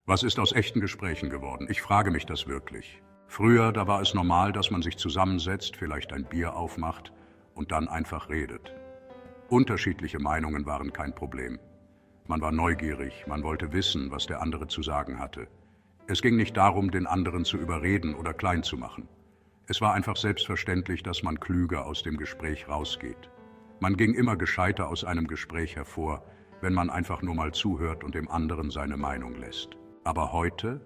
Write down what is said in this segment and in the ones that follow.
Was ist aus echten Gesprächen geworden? Ich frage mich das wirklich. Früher, da war es normal, dass man sich zusammensetzt, vielleicht ein Bier aufmacht und dann einfach redet. Unterschiedliche Meinungen waren kein Problem. Man war neugierig, man wollte wissen, was der andere zu sagen hatte. Es ging nicht darum, den anderen zu überreden oder klein zu machen. Es war einfach selbstverständlich, dass man klüger aus dem Gespräch rausgeht. Man ging immer gescheiter aus einem Gespräch hervor, wenn man einfach nur mal zuhört und dem anderen seine Meinung lässt. Aber heute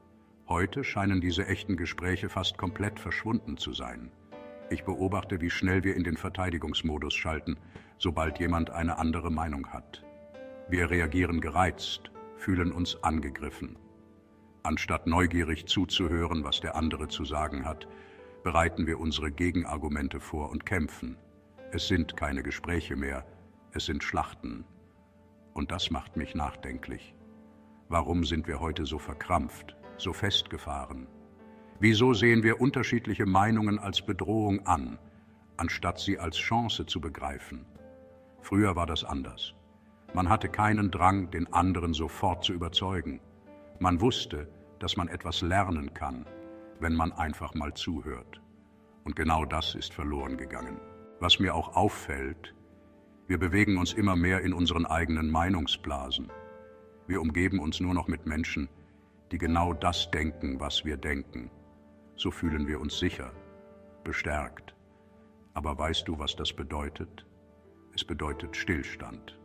scheinen diese echten Gespräche fast komplett verschwunden zu sein. Ich beobachte, wie schnell wir in den Verteidigungsmodus schalten, sobald jemand eine andere Meinung hat. Wir reagieren gereizt, fühlen uns angegriffen. Anstatt neugierig zuzuhören, was der andere zu sagen hat, bereiten wir unsere Gegenargumente vor und kämpfen. Es sind keine Gespräche mehr, es sind Schlachten. Und das macht mich nachdenklich. Warum sind wir heute so verkrampft, so festgefahren? Wieso sehen wir unterschiedliche Meinungen als Bedrohung an, anstatt sie als Chance zu begreifen? Früher war das anders. Man hatte keinen Drang, den anderen sofort zu überzeugen. Man wusste, dass man etwas lernen kann, wenn man einfach mal zuhört. Und genau das ist verloren gegangen. Was mir auch auffällt, wir bewegen uns immer mehr in unseren eigenen Meinungsblasen. Wir umgeben uns nur noch mit Menschen, die genau das denken, was wir denken. So fühlen wir uns sicher, bestärkt. Aber weißt du, was das bedeutet? Es bedeutet Stillstand.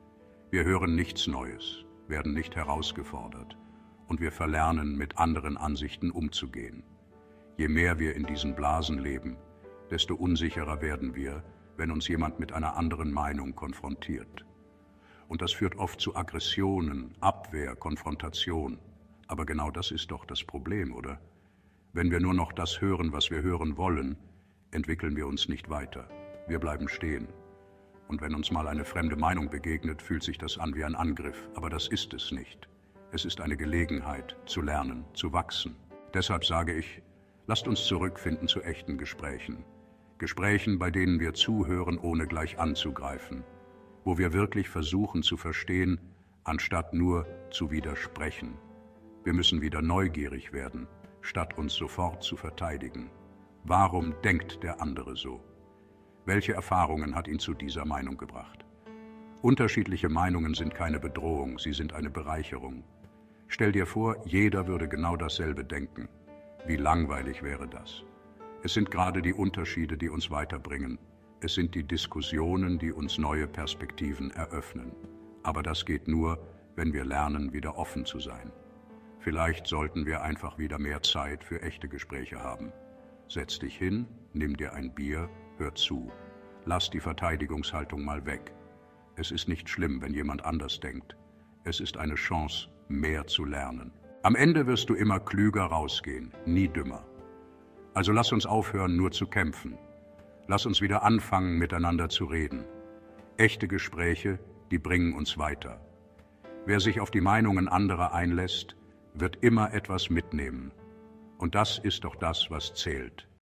Wir hören nichts Neues, werden nicht herausgefordert und wir verlernen, mit anderen Ansichten umzugehen. Je mehr wir in diesen Blasen leben, desto unsicherer werden wir, wenn uns jemand mit einer anderen Meinung konfrontiert. Und das führt oft zu Aggressionen, Abwehr, Konfrontation. Aber genau das ist doch das Problem, oder? Wenn wir nur noch das hören, was wir hören wollen, entwickeln wir uns nicht weiter. Wir bleiben stehen. Und wenn uns mal eine fremde Meinung begegnet, fühlt sich das an wie ein Angriff. Aber das ist es nicht. Es ist eine Gelegenheit, zu lernen, zu wachsen. Deshalb sage ich, lasst uns zurückfinden zu echten Gesprächen. Gesprächen, bei denen wir zuhören, ohne gleich anzugreifen. Wo wir wirklich versuchen zu verstehen, anstatt nur zu widersprechen. Wir müssen wieder neugierig werden, statt uns sofort zu verteidigen. Warum denkt der andere so? Welche Erfahrungen hat ihn zu dieser Meinung gebracht? Unterschiedliche Meinungen sind keine Bedrohung, sie sind eine Bereicherung. Stell dir vor, jeder würde genau dasselbe denken. Wie langweilig wäre das? Es sind gerade die Unterschiede, die uns weiterbringen. Es sind die Diskussionen, die uns neue Perspektiven eröffnen. Aber das geht nur, wenn wir lernen, wieder offen zu sein. Vielleicht sollten wir einfach wieder mehr Zeit für echte Gespräche haben. Setz dich hin, nimm dir ein Bier, hör zu. Lass die Verteidigungshaltung mal weg. Es ist nicht schlimm, wenn jemand anders denkt. Es ist eine Chance, mehr zu lernen. Am Ende wirst du immer klüger rausgehen, nie dümmer. Also lass uns aufhören, nur zu kämpfen. Lass uns wieder anfangen, miteinander zu reden. Echte Gespräche, die bringen uns weiter. Wer sich auf die Meinungen anderer einlässt, wird immer etwas mitnehmen. Und das ist doch das, was zählt.